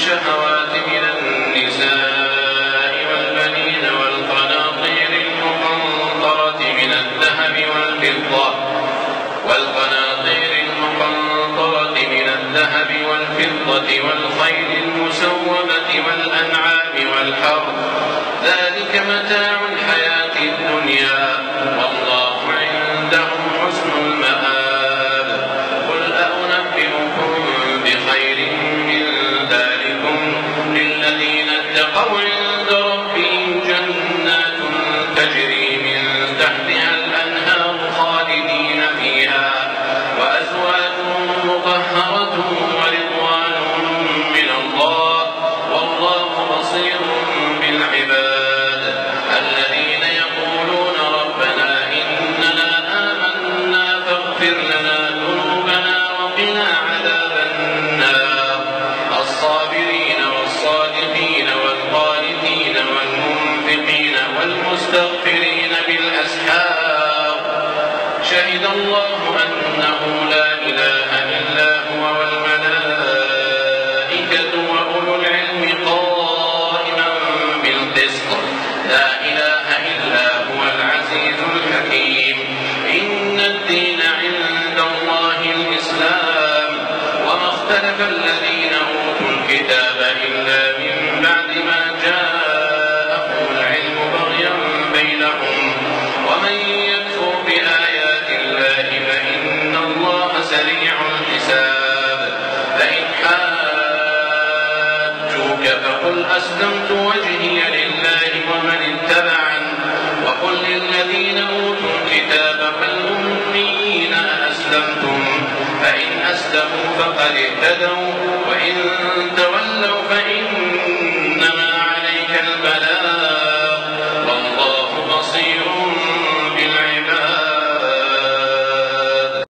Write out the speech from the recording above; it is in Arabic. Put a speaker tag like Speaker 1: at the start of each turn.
Speaker 1: الشهوات من النساء والبنين والقناطير المقنطرة من الذهب والفضة والخيل المسومة والأنعام والحرث ذلك متاع الحياة الدنيا والله عنده حسن المآب قل أنبئكم بخير من ذلكم للذين اتقوا عند ربهم جنات تجري من تحتها الأنهار خالدين فيها وأزواج مطهرة ورضوان من الله والله بصير بالعباد الذين يقولون ربنا إننا آمنا فاغفر لنا ذنوبنا وقنا عذاب النار الصابرين والصادقين والقانتين والمنفقين والمستغفرين بالأسحار شهد الله أنه لا إله إلا هو والملائكة وأولو العلم قائما بالقسط لا إله إلا هو العزيز الحكيم إن الدين عند الله الإسلام وما اختلف الذين أوتوا الكتاب إلا من بعد ما جاءهم العلم بغيا بينهم ومن يكفر بآيات الله فإن الله سريع الحساب فإن حاجوك فقل أسلمت وجهي لله ومن اتبعني وقل للذين أوتوا الكتاب والأميين أسلمتم فإن أسلموا فقد اهتدوا وإن تولوا